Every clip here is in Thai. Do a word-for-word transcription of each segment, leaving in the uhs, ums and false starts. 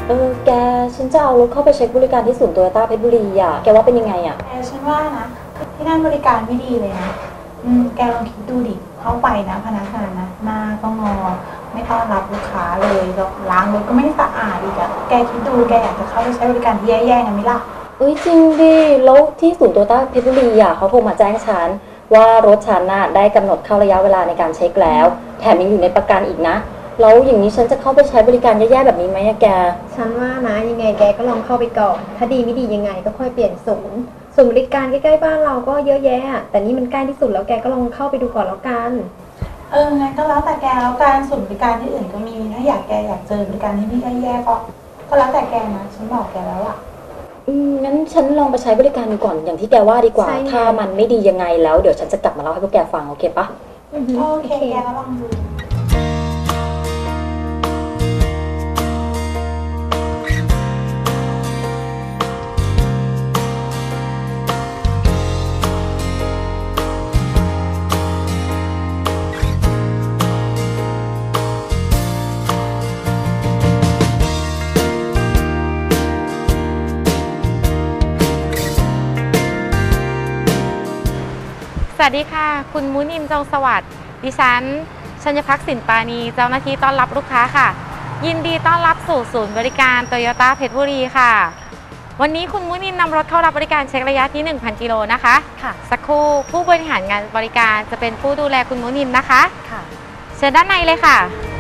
เออแกฉันจะเอารถเข้าไปเช็คบริการที่ศูนย์โตโยต้าเพชรบุรีอ่ะแกว่าเป็นยังไงอ่ะแกฉันว่านะที่นั่นบริการไม่ดีเลยนะอืมแกลองคิดดูดิเข้าไปนะพนักงานนะหน้าก็งอไม่ต้อนรับลูกค้าเลยแล้วล้างรถก็ไม่ได้สะอาดอีกอะแกคิดดูแกอยากจะเข้าไปใช้บริการที่แย่ๆกันไหมล่ะเอ้ยจริงดิแล้วที่ศูนย์โตโยต้าเพชรบุรีอ่ะเขาโทรมาแจ้งฉันว่ารถฉันน่ะได้กำหนดเข้าระยะเวลาในการเช็คแล้วแถมยังอยู่ในประกันอีกนะแล้วอย่างนี้ฉันจะเข้าไปใช้บริการแย่ๆแบบนี้ไหมอะแกฉันว่านะยังไงแกก็ลองเข้าไปก่อนถ้าดีไม่ดียังไงก็ค่อยเปลี่ยนศูนย์ศูนย์บริการใกล้ๆบ้านเราก็เยอะแยะแต่นี่มันใกล้ที่สุดแล้วแกก็ลองเข้าไปดูก่อนแล้วกันเอองั้นก็แล้วแต่แกแล้วการศูนย์บริการที่อื่นก็มีถ้าอยากแกอยากเจอบริการที่ไม่แย่ๆก็ก็แล้วแต่แกนะฉันบอกแกแล้วล่ะอืมงั้นฉันลองไปใช้บริการดูก่อนอย่างที่แกว่าดีกว่าถ้ามันไม่ดียังไงแล้วเดี๋ยวฉันจะกลับมาเล่าให้พวกแกฟังโอเคปะโอเคแกก็ลองดูสวัสดีค่ะคุณมุนิมจงสวัสดิ์ดิฉันชัญพักสินปานีเจ้าหน้าที่ต้อนรับลูกค้าค่ะยินดีต้อนรับสู่ศูนย์บริการโตโยต้าเพชรบุรีค่ะวันนี้คุณมุนิมนำรถเข้ารับบริการเช็คระยะที่ หนึ่งพัน กิโลนะคะค่ะสักครู่ผู้บริหารงานบริการจะเป็นผู้ดูแลคุณมุนิมนะคะค่ะเชิญด้านในเลยค่ะ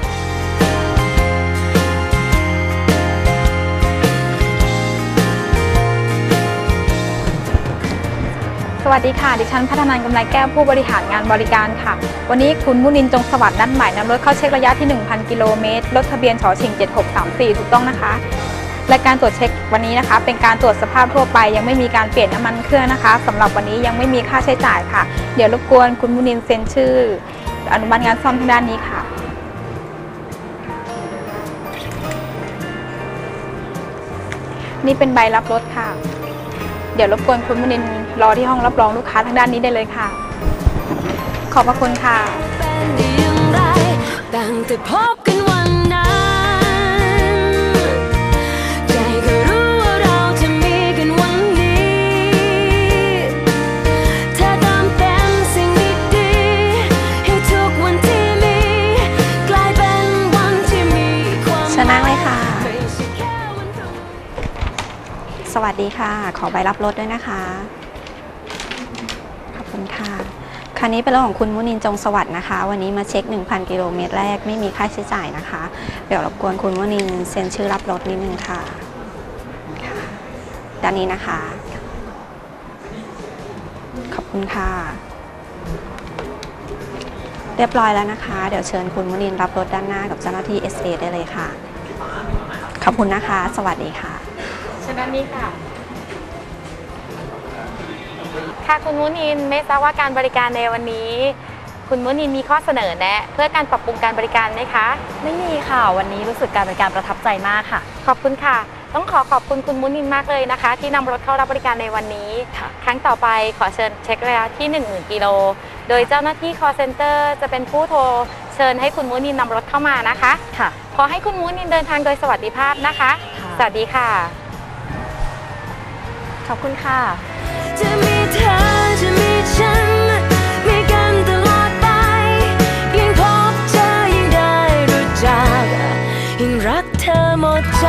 สวัสดีค่ะดิฉันพัฒนากำไรแก้วผู้บริหารงานบริการค่ะวันนี้คุณมุนินจงสวัสดิ์นัดหมายนำรถเข้าเช็คระยะที่ หนึ่งพัน กิโลเมตรรถทะเบียนฉอชิงเจ็ดหกสามสี่ถูกต้องนะคะและการตรวจเช็ควันนี้นะคะเป็นการตรวจสภาพทั่วไปยังไม่มีการเปลี่ยนน้ำมันเครื่องนะคะสำหรับวันนี้ยังไม่มีค่าใช้จ่ายค่ะเดี๋ยวรบกวนคุณมุนินเซ็นชื่ออนุมัติงานซ่อมทางด้านนี้ค่ะนี่เป็นใบรับรถค่ะเดี๋ยวรบกวนคุณมุนินรอที่ห้องรับรองลูกค้าทางด้านนี้ได้เลยค่ะขอบพระคุณค่ะตั้งแต่พบกันวันนั้นใจก็รู้ว่าเราจะมีกันวันนี้เธอตามเต็มสิ่งดีๆให้ทุกวันที่มีกลายเป็นวันที่มีความชนะเลยค่ะสวัสดีค่ะขอใบรับรถด้วยนะคะขอบคุณค่ะคันนี้เป็นรถของคุณมุนินจงสวัสดิ์นะคะวันนี้มาเช็ค หนึ่งพัน กิโลเมตรแรกไม่มีค่าใช้จ่ายนะคะเดี๋ยวรบกวนคุณมุนินเซ็นชื่อรับรถนิดนึงค่ะด้านนี้นะคะขอบคุณค่ะเรียบร้อยแล้วนะคะเดี๋ยวเชิญคุณมุนินรับรถด้านหน้ากับเจ้าหน้าที่ เอส เอ ได้เลยค่ะขอบคุณนะคะสวัสดีค่ะเชิญด้านนี้ค่ะค่ะคุณมุนินไม่ทราบว่าการบริการในวันนี้คุณมุนินมีข้อเสนอแนะเพื่อการปรับปรุงการบริการไหมคะไม่มีค่ะวันนี้รู้สึกการบริการประทับใจมากค่ะขอบคุณค่ะต้องขอขอบคุณคุณมุนินมากเลยนะคะที่นำรถเข้ารับบริการในวันนี้ครั้งต่อไปขอเชิญเช็คระยะที่ หนึ่งหมื่น กิโลโดยเจ้าหน้าที่ call center จะเป็นผู้โทรเชิญให้คุณมุนินนำรถเข้ามานะคะค่ะขอให้คุณมุนินเดินทางโดยสวัสดิภาพนะคะสวัสดีค่ะขอบคุณค่ะจะมีเธอจะมีฉันมีกันตลอดไปยิ่งพบเธอยิ่งได้รู้จักยิ่งรักเธอหมดใจ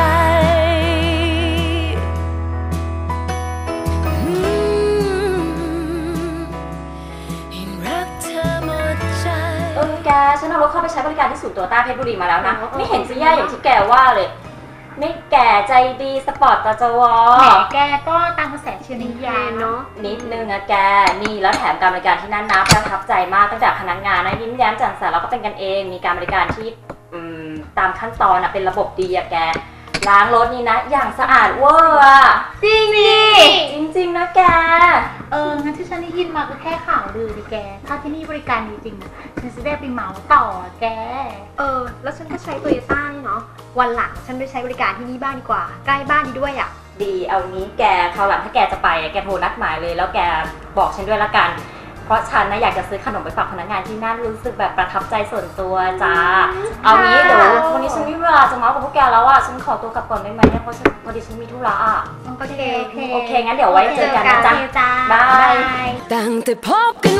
ยิ่งรักเธอหมดใจเออแกฉันเอารถเข้าไปใช้บริการที่ศูนย์โตโยต้าเพชรบุรีมาแล้วนะไม่เห็นจะแย่อย่างที่แกว่าเลยไม่แก่ใจดีสปอร์ตตาจวแหมแกก็ตามกระแสเชียร์นิยายเนาะนิดนึงอะแกนี่แล้วแถมการบริการที่นั่นนะประทับใจมากตั้งแต่พนักงานนะยิ้มแย้มแจ่มใสแล้วก็เป็นกันเองมีการบริการที่ตามขั้นตอนอะเป็นระบบดีอะแกล้างรถนี่นะอย่างสะอาดเวอร์อะจริงดิจริงๆนะแกเอองั้นที่ฉันได้ยินมาก็แค่ข่าวลือดิแกถ้าที่นี่บริการดีจริงฉันจะได้ไปเหมาต่อแกเออแล้วฉันก็ใช้โตโยต้านี่เนาะวันหลังฉันไปใช้บริการที่นี่บ้างดีกว่าใกล้บ้านดีด้วยอ่ะดีเอางี้แกคราวหลังถ้าแกจะไปแกโทรนัดหมายเลยแล้วแกบอกฉันด้วยละกันเพราะฉันนะอยากจะซื้อขนมไปฝากพนักงานที่นั่นรู้สึกแบบประทับใจส่วนตัวจ้าเอางี้เดี๋ยววันนี้ฉันไม่มีเวลาจะเมาส์กับพวกแกแล้วอ่ะฉันขอตัวกลับก่อนได้ไหมเนี่ยเพราะฉันพอดีฉันมีธุระอ่ะโอเคโอเคโอเคงั้นเดี๋ยวไว้เจอกันนะจ๊ะจ้าบายตั้งแต่พบกัน